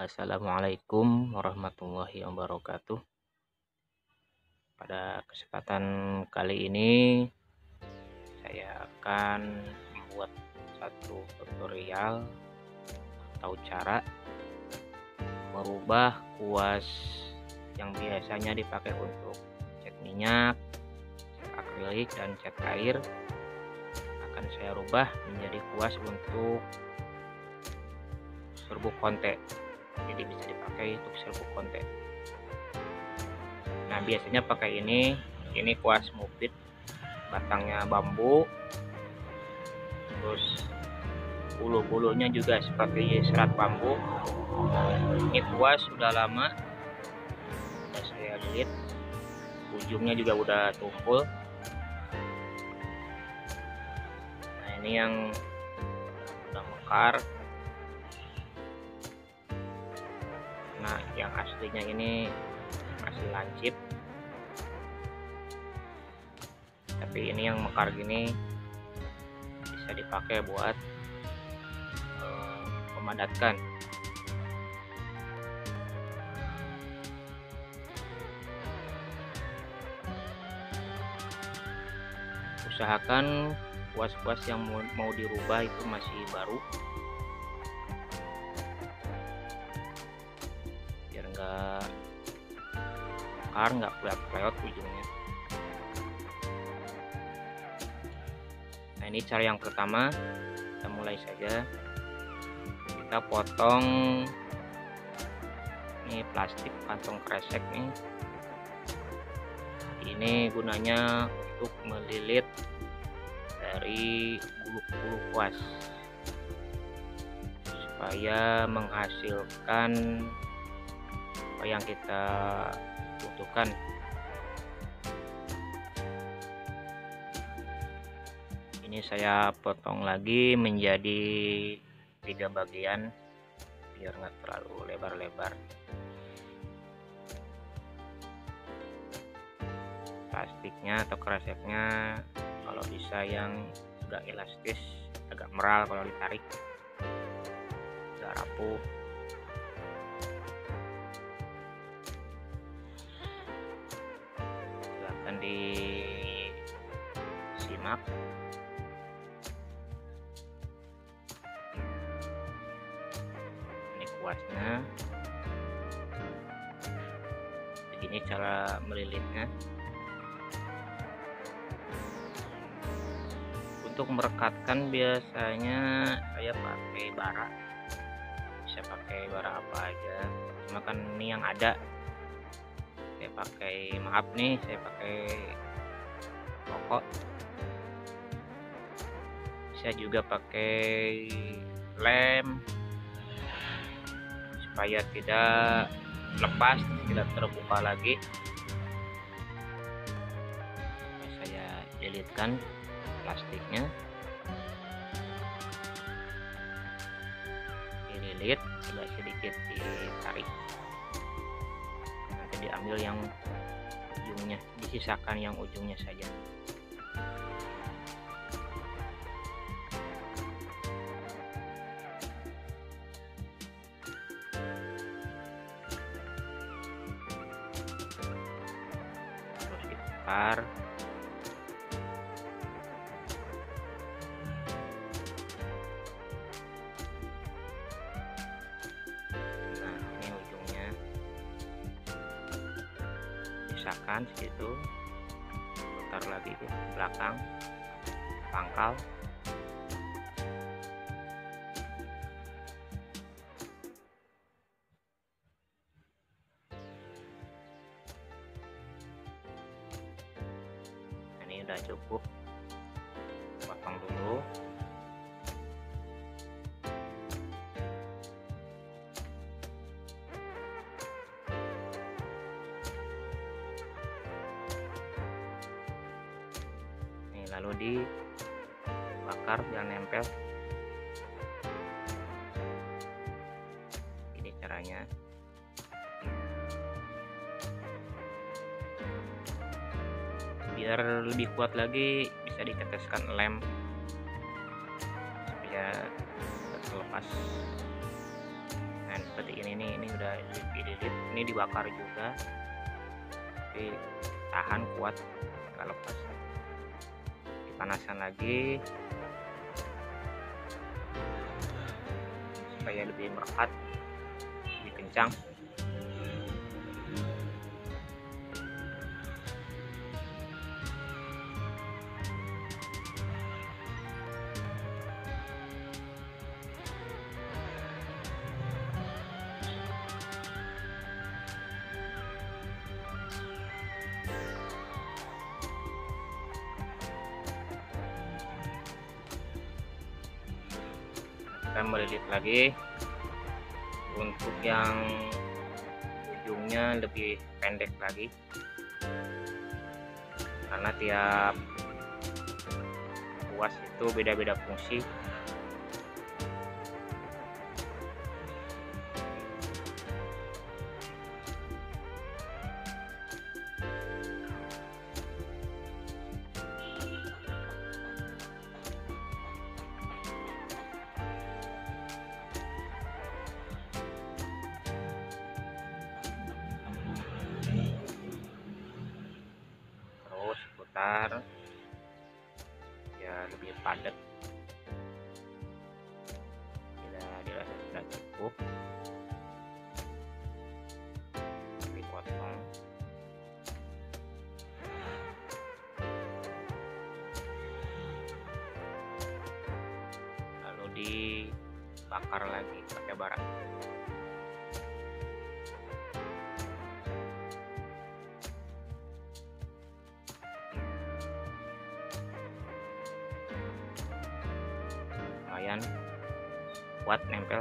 Assalamualaikum warahmatullahi wabarakatuh. Pada kesempatan kali ini saya akan membuat satu tutorial atau cara merubah kuas yang biasanya dipakai untuk cat minyak, cat akrilik, dan cat air. Akan saya rubah menjadi kuas untuk serbuk konte. Jadi bisa dipakai untuk serbuk konte. Nah, biasanya pakai ini kuas mufid, batangnya bambu, terus bulu-bulunya juga seperti serat bambu. Ini kuas sudah lama, sudah saya lilit, ujungnya juga udah tumpul. Nah, ini yang udah mekar. Nah, yang aslinya ini masih lancip, tapi ini yang mekar gini bisa dipakai buat memadatkan. Usahakan kuas-kuas yang mau dirubah itu masih baru, biar nggak mekar, nggak pleot-pleot ujungnya. Nah, ini cara yang pertama. Kita mulai saja. Kita potong ini plastik kantong kresek nih. Ini gunanya untuk melilit dari bulu-bulu kuas supaya menghasilkan apa yang kita butuhkan. Ini saya potong lagi menjadi 3 bagian biar nggak terlalu lebar-lebar. Plastiknya atau kreseknya kalau bisa yang agak elastis, agak meral kalau ditarik, agak rapuh. Silahkan disimak. Ini kuasnya. Begini cara melilitnya. Untuk merekatkan biasanya saya pakai bara, bisa pakai bara apa aja, cuma kan ini yang ada saya pakai, saya pakai rokok. Bisa juga pakai lem supaya tidak lepas, tidak terbuka lagi. Saya lilitkan plastiknya, dililit, agak sedikit ditarik, nanti diambil yang ujungnya, disisakan yang ujungnya saja. Terus diputar. Sisakan segitu, putar lagi ke belakang pangkal. Ini udah cukup, potong dulu. Lalu dibakar, jangan nempel. Ini caranya. Biar lebih kuat lagi bisa diteteskan lem supaya terlepas. Nah, seperti ini udah dililit, ini dibakar juga tapi tahan, kuat, nggak lepas. Dipanaskan lagi supaya lebih merekat, lebih kencang. Kita melilit lagi untuk yang ujungnya lebih pendek lagi, karena tiap ruas itu beda-beda fungsi. Terus putar ya lebih padat. Bila dirasa sudah cukup, dipotong. Lalu dibakar lagi pakai bara. Lumayan kuat nempel.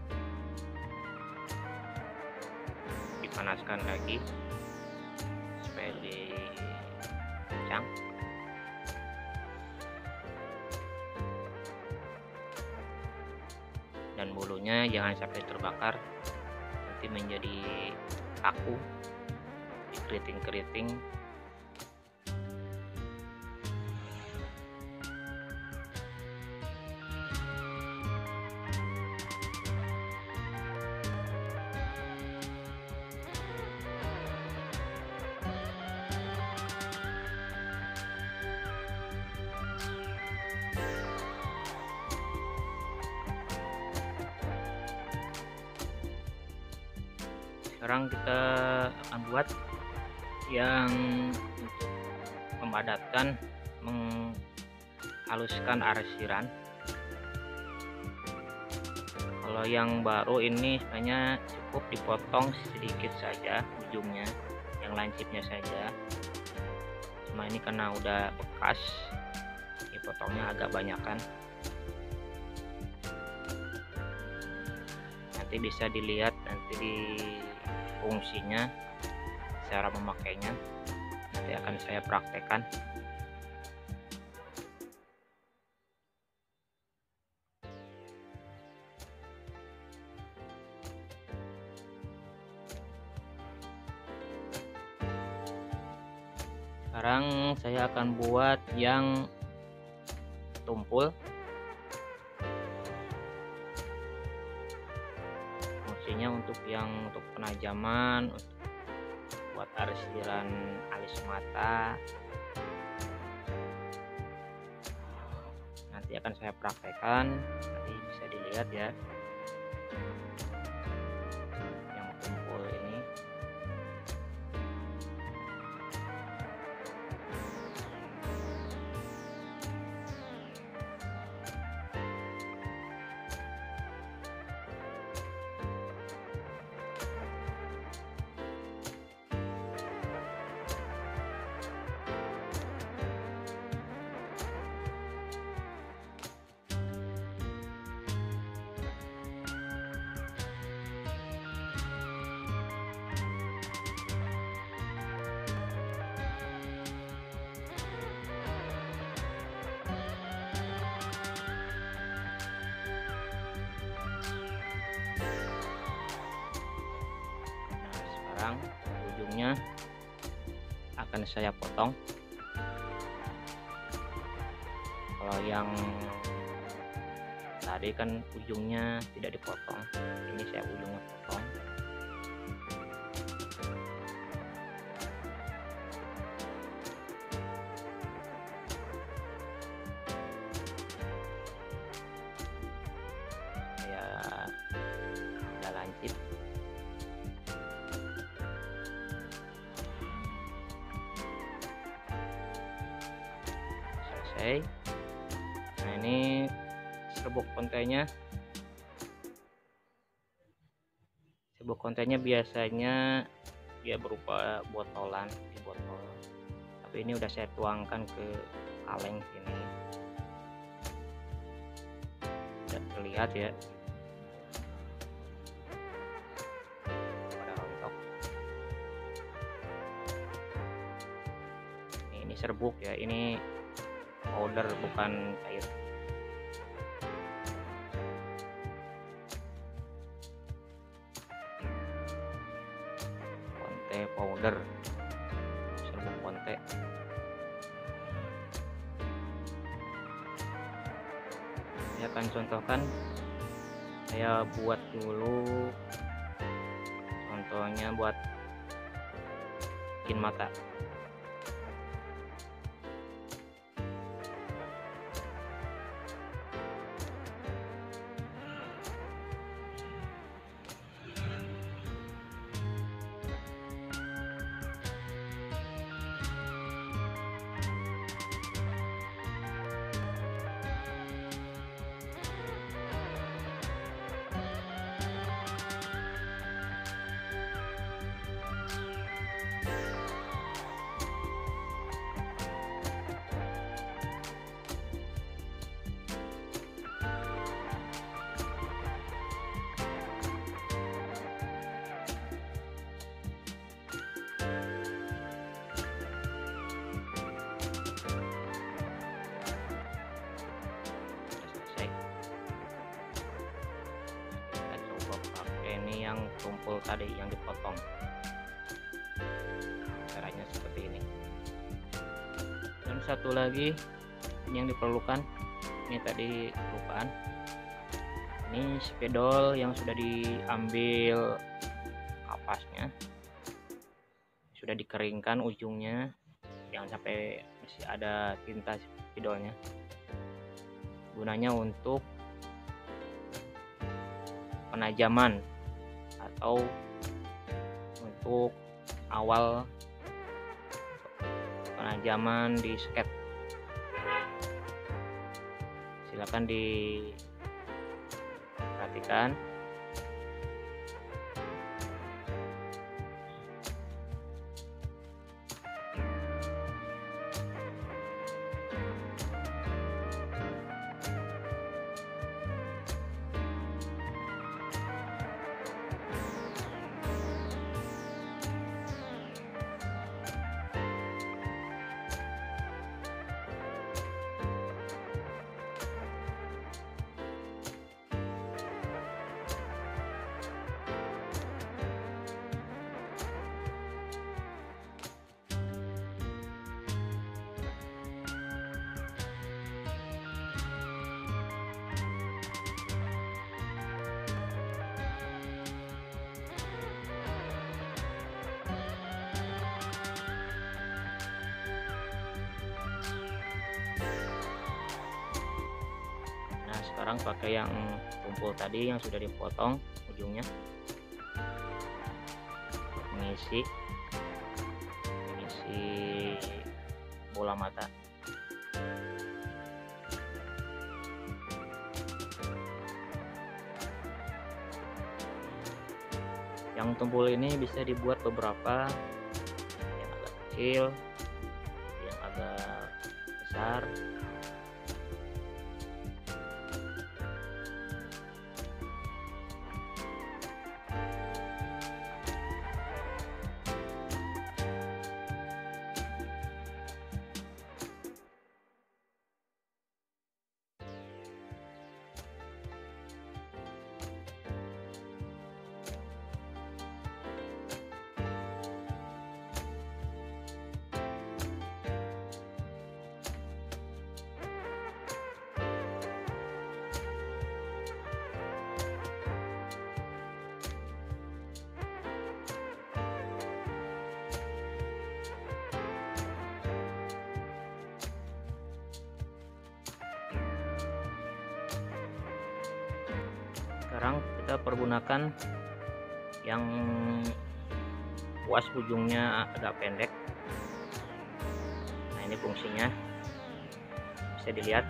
Dipanaskan lagi supaya lebih kencang. Dan bulunya jangan sampai terbakar, nanti menjadi kaku, dikeriting-keriting. Sekarang kita akan buat yang untuk memadatkan, menghaluskan aresiran. Kalau yang baru ini sebenarnya cukup dipotong sedikit saja ujungnya, yang lancipnya saja. Cuma ini karena udah bekas, dipotongnya agak banyakan. Nanti bisa dilihat nanti di fungsinya, cara memakainya nanti akan saya praktekkan. Sekarang saya akan buat yang tumpul. Untuk penajaman, untuk buat aresiran alis mata, nanti akan saya praktekkan, nanti bisa dilihat ya yang tumpul ini. Sekarang ujungnya akan saya potong. Kalau yang tadi tadi kan ujungnya tidak dipotong, ini saya ujungnya potong. Saya udah lancip. Selesai. Nah, ini serbuk kontainya. Serbuk kontainya biasanya dia berupa botolan di botol, tapi ini udah saya tuangkan ke kaleng sini. Tidak terlihat ya, pada rontok. Ini serbuk ya, ini powder bukan cair. Konte powder, serbuk konte. Saya akan contohkan, saya buat dulu contohnya buat bikin mata. Ini yang tumpul tadi yang dipotong, caranya seperti ini. Dan satu lagi yang diperlukan, ini tadi kelupaan, ini spidol yang sudah diambil kapasnya, sudah dikeringkan ujungnya, jangan sampai masih ada tinta spidolnya. Gunanya untuk penajaman atau untuk awal penajaman di sket. Silakan diperhatikan. Sekarang pakai yang tumpul tadi yang sudah dipotong ujungnya, mengisi bola mata. Yang tumpul ini bisa dibuat beberapa, yang agak kecil, yang agak besar. kita pergunakan yang puas ujungnya agak pendek. Nah, ini fungsinya bisa dilihat.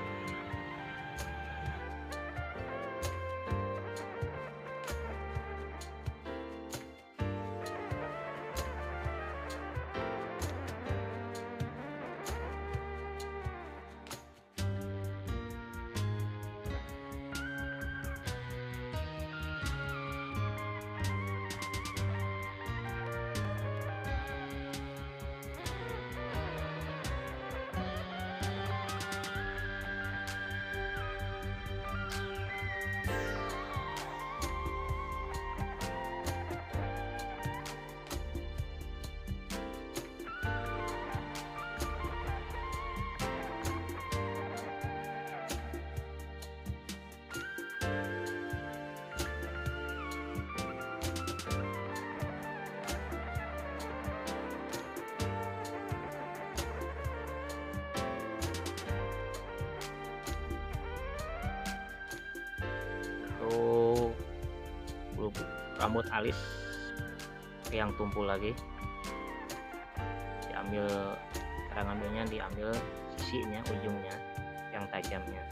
Untuk bulu rambut alis yang tumpul lagi diambil, cara ngambilnya diambil sisinya, ujungnya yang tajamnya.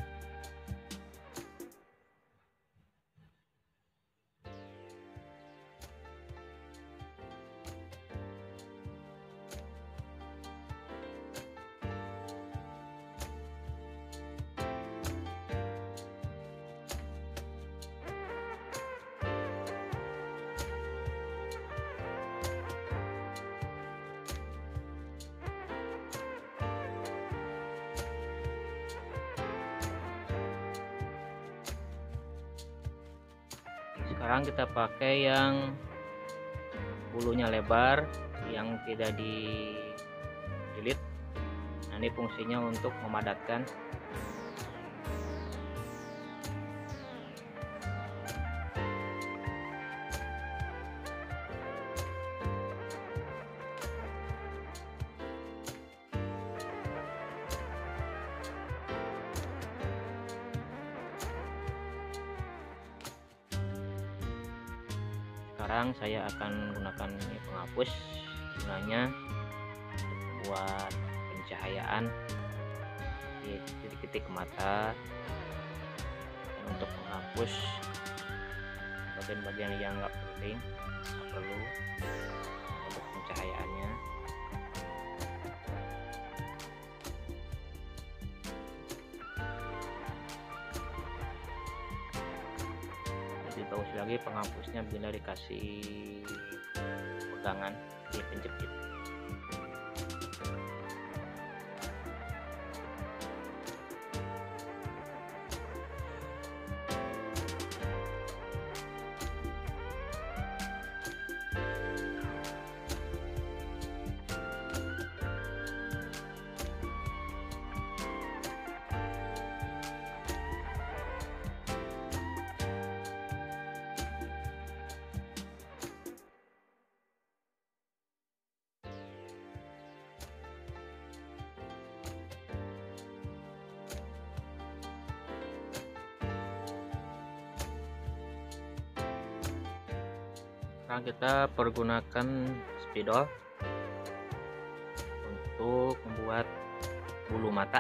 Sekarang kita pakai yang bulunya lebar, yang tidak dijilid. Nah, ini fungsinya untuk memadatkan. Sekarang saya akan gunakan ini penghapus, gunanya buat pencahayaan di titik-titik mata, dan untuk menghapus bagian-bagian yang nggak penting, nggak perlu untuk pencahayaannya. Lebih bagus lagi penghapusnya bila dikasih pegangan di penjepit. Sekarang kita pergunakan spidol untuk membuat bulu mata.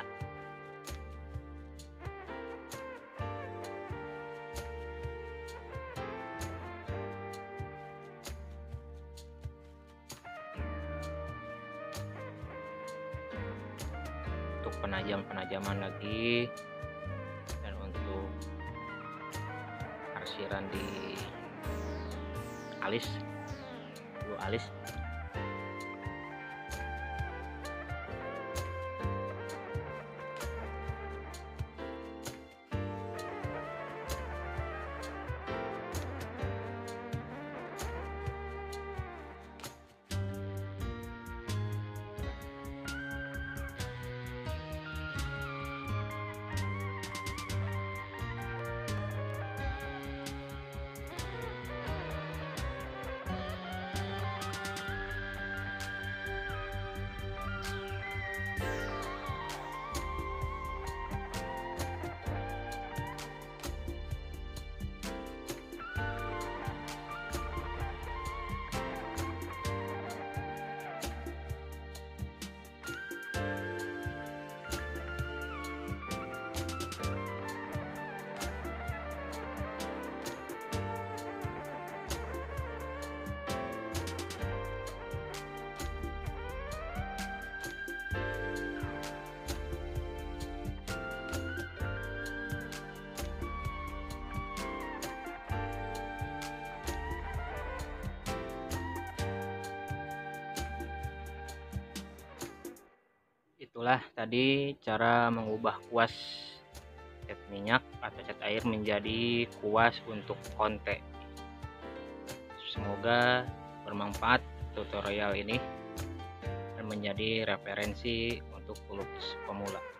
Untuk penajaman lagi, dan untuk arsiran di alis, bulu alis. itulah tadi cara mengubah kuas cat minyak atau cat air menjadi kuas untuk konte. Semoga bermanfaat tutorial ini dan menjadi referensi untuk pelukis pemula.